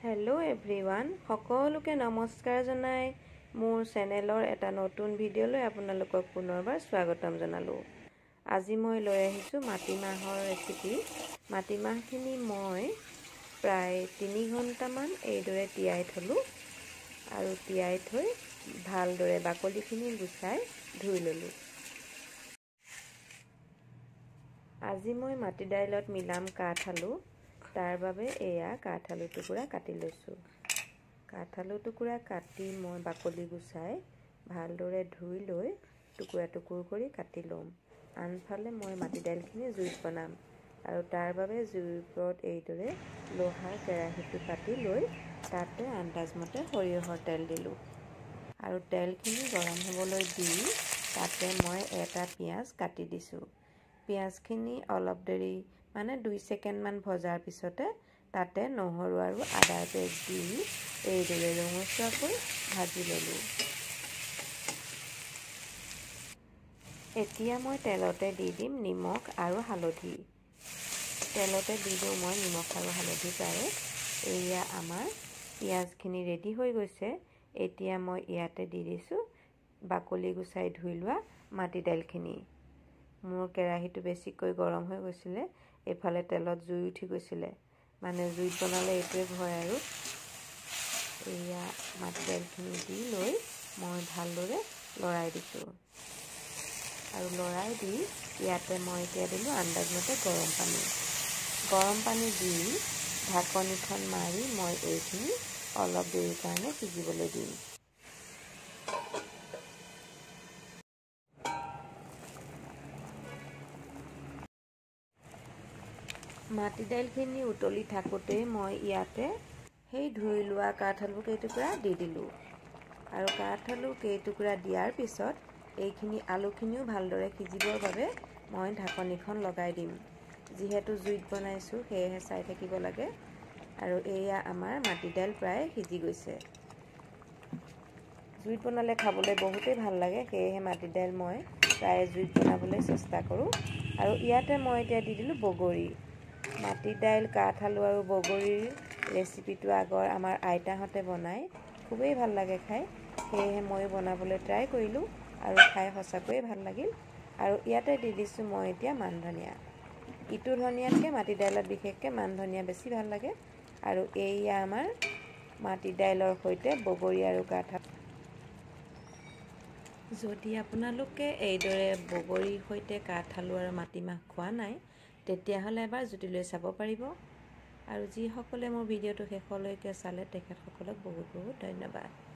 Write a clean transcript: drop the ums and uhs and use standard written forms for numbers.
Hello everyone সকলোকে নমস্কাৰ জনাই মোৰ চেনেলৰ এটা নতুন ভিডিঅ'লৈ আপোনালোকক পুনৰবাৰ স্বাগতম জনালো। আজি মই লৈ আহিছো মাটিমাহৰ ৰেচিপি। মাটিমাহখিনি মই প্ৰায় 3 ঘণ্টামান এইদৰে তিয়াই থলো আৰু তিয়াই থৈ ভালদৰে বাকলিখিনি গুচাই ধুই ললো। আজি মই মাটি দাইলত মিলাম কাঠআলু, তাৰ বাবে এয়া কাঠআলু টুকুৰা কাটি লৈছো। কাঠআলু টুকুৰা কাটি মই বাকলি গুচাই ভালদৰে ধুই লৈ টুকুৰা টুকুৰ কৰি কাটি লম। আনফালে মই মাটি দাইলখিনি জুইত বনাম আৰু তাৰ বাবে জুইৰ ওপৰত এইদৰে লোহাৰ কেৰাহীটো পাতি লৈ তাতে আন্দাজমতে সৰিয়হৰ তেল দিলো আৰু তেলখিনি গৰম হ'বলৈ দি তাতে মই এটা পিঁয়াজ কাটি দিছো। পিঁয়াজখিনি অলপ দেৰি মানে 2 ছেকেণ্ড মান ভজাৰ পিছতে তাতে নহৰু আৰু আদাৰ পেষ্ট দি এইদৰে ৰঙচুৱাকৈ ভাজি ললো। এতিয়া মই তেলতে দি দিম নিমখ আৰু হালধি। তেলতে দি দিওঁ মই নিমখ আৰু হালধি পাৰে। এয়া আমাৰ পিঁয়াজখিনি ৰেডি হৈ গৈছে। এতিয়া মই ইয়াতে দি দিছোঁ বাকলি গুচাই ধুই লোৱা মাটি দাইলখিনি। মোৰ কেৰাহীটো বেছিকৈ গৰম হৈ গৈছিলে, এফালে তেলত জুই উঠি গৈছিলে, মানে জুইত বনালে এইটোৱে ভয় আৰু। এয়া মাটি দাইলখিনি দি লৈ মই ভালদৰে লৰাই দিছোঁ আৰু লৰাই দি ইয়াতে মই এতিয়া দিলোঁ আন্দাজমতে গৰম পানী দি ঢাকনিখন মাৰি মই এইখিনি অলপ দেৰিৰ কাৰণে সিজিবলৈ দিম। মাটি দাইলখিনি উতলি থাকোঁতে মই ইয়াতে সেই ধুই লোৱা কাঠআলু কেইটুকুৰা দি দিলোঁ আৰু কাঠআলু কেইটুকুৰা দিয়াৰ পিছত এইখিনি আলুখিনিও ভালদৰে সিজিবৰ বাবে মই ঢাকনিখন লগাই দিম। যিহেতু জুইত বনাইছোঁ সেয়েহে চাই থাকিব লাগে। আৰু এয়া আমাৰ মাটি দাইল প্ৰায় সিজি গৈছে। জুইত বনালে খাবলৈ বহুতেই ভাল লাগে, সেয়েহে মাটি দাইল মই প্ৰায় জুইত বনাবলৈ চেষ্টা কৰোঁ। আৰু ইয়াতে মই এতিয়া দি দিলোঁ বগৰী। মাটি দাইল, কাঠআলু আৰু বগৰীৰ ৰেচিপিটো আগৰ আমাৰ আইতাহঁতে বনাই খুবেই ভাল লাগে খাই, সেয়েহে ময়ো বনাবলৈ ট্ৰাই কৰিলোঁ আৰু খাই সঁচাকৈয়ে ভাল লাগিল। আৰু ইয়াতে দি দিছোঁ মই এতিয়া মান ধনিয়া। ইটো ধনিয়াতকৈ মাটি দাইলত বিশেষকৈ মান ধনিয়া বেছি ভাল লাগে। আৰু এয়া আমাৰ মাটি দাইলৰ সৈতে বগৰী আৰু কাঠআলু। যদি আপোনালোকে এইদৰে বগৰীৰ সৈতে কাঠআলু আৰু মাটিমাহ খোৱা নাই, তেতিয়াহ'লে এবাৰ জুতি লৈ চাব পাৰিব। আৰু যিসকলে মোৰ ভিডিঅ'টো শেষলৈকে চালে তেখেতসকলক বহুত বহুত ধন্যবাদ।